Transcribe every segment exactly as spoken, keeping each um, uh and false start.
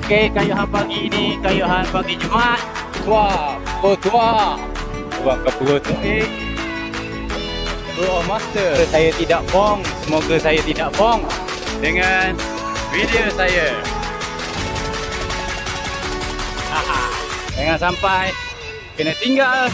Okey, kayuhan pagi ni, kayuhan pagi Jumaat. Tua, oh tua. Buang ke perut tu. Okey. Oh master, saya tidak bohong. Semoga saya tidak bohong dengan video saya. Haha. Jangan sampai kena tinggal.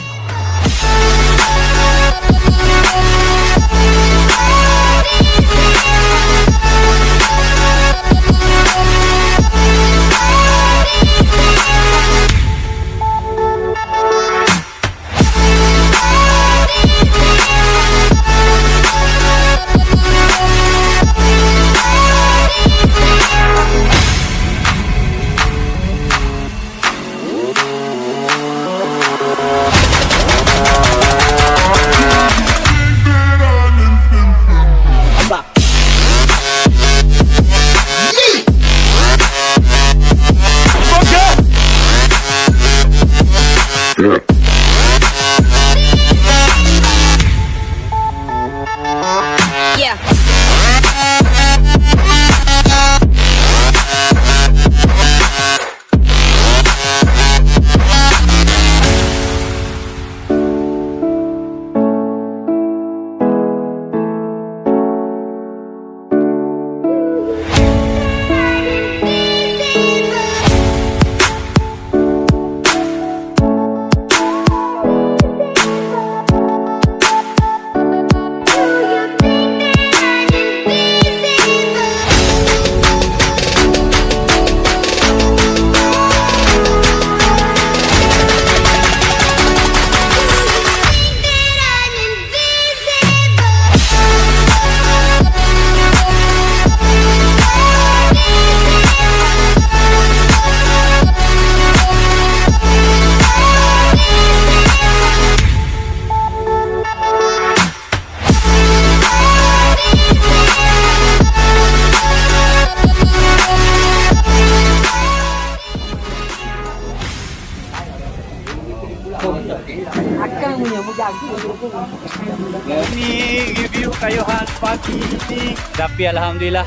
Ini review kayuhan pagi ini. Tapi alhamdulillah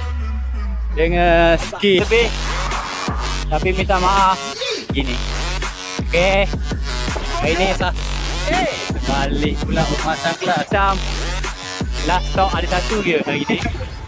dengan sikit lebih. Tapi minta maaf gini. Okey. Hari ni sah. Balik pula masang kelas. Macam last stock ada satu je hari ni.